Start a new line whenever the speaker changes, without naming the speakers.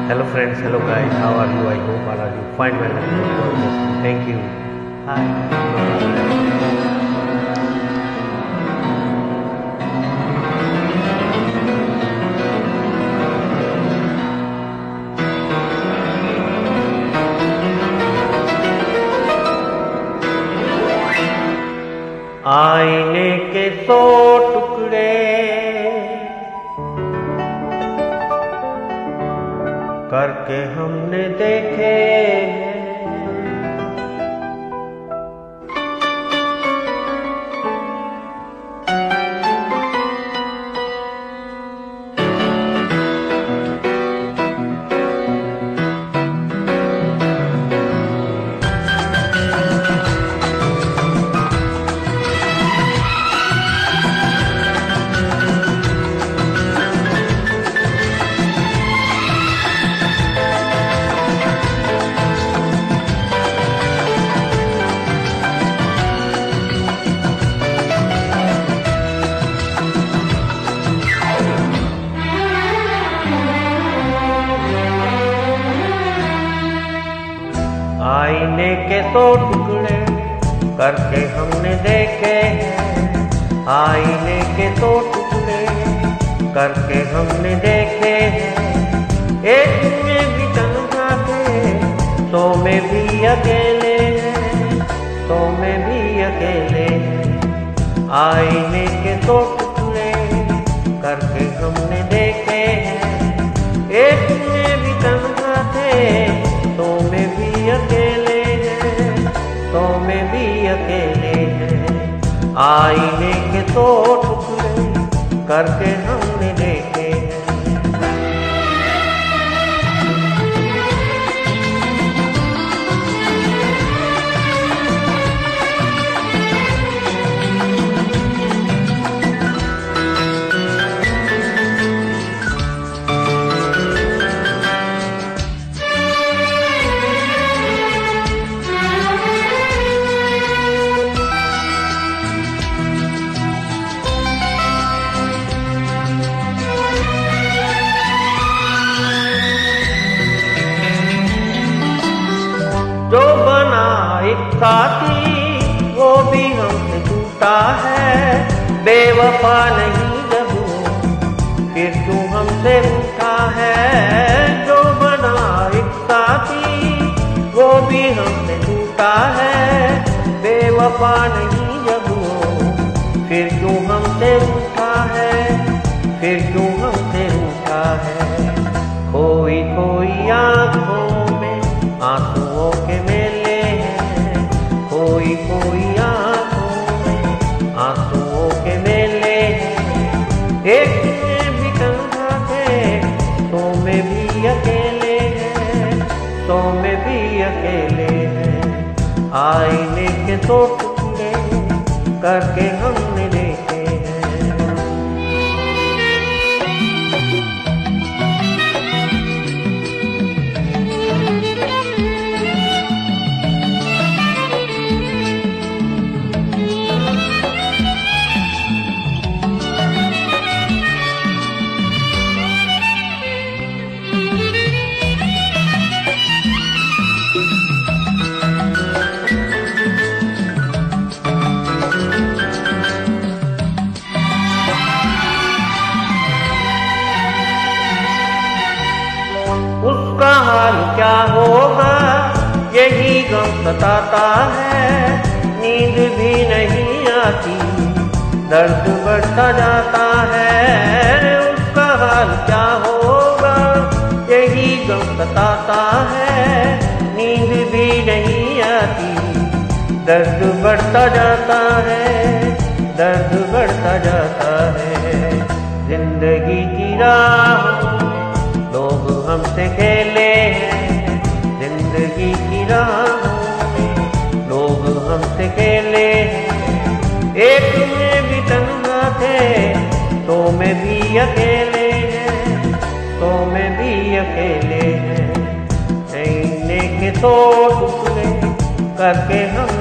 Hello friends, hello guys, how are you? I hope all are you fine, well and good. Thank you. Hi. आईने के 100 टुकड़े करके हमने देखे, आईने के 100 टुकड़े करके हमने देखे हैं। आईने के 100 टुकड़े करके हमने देखे हैं। एक में भी तन्हा थे, 100 में भी अकेले हैं, 100 में भी अकेले हैं। आईने के 100 टुकड़े करके हमने देखे हैं। एक में भी तन्हा थे, 100 में भी अकेले हैं, 100 में भी अकेले हैं। आईने के 100 टुकड़े करके हमने देखे हैं। जो बना एक साथी वो भी हमसे टूटा है। बेवफा नहीं जब फिर क्यों हमसे रूठा है। जो बना एक साथी वो भी हमसे टूटा है। बेवफा नहीं जब फिर क्यों हमसे रूठा है, फिर क्यों हमसे रूठा है। खोई खोई आँखों में आंसुओं के मेले हैं। कोई कोई आंखों में आंसुओं के मेले हैं। एक में भी तन्हा थे, 100 में भी अकेले हैं, 100 में भी अकेले हैं। आईने के 100 टुकड़े करके हमने देखे हैं। उसका हाल क्या होगा यही गम सताता है। नींद भी नहीं आती, दर्द बढ़ता जाता है। उसका हाल क्या होगा यही गम सताता है। नींद भी नहीं आती, दर्द बढ़ता जाता है, दर्द बढ़ता जाता है। जिंदगी की राह लोग हमसे खेले हैं। जिंदगी की राहों में लोग हमसे खेले हैं। एक में भी तन्हा थे, 100 में भी अकेले हैं, 100 में भी अकेले हैं। आईने के 100 टुकड़े करके हम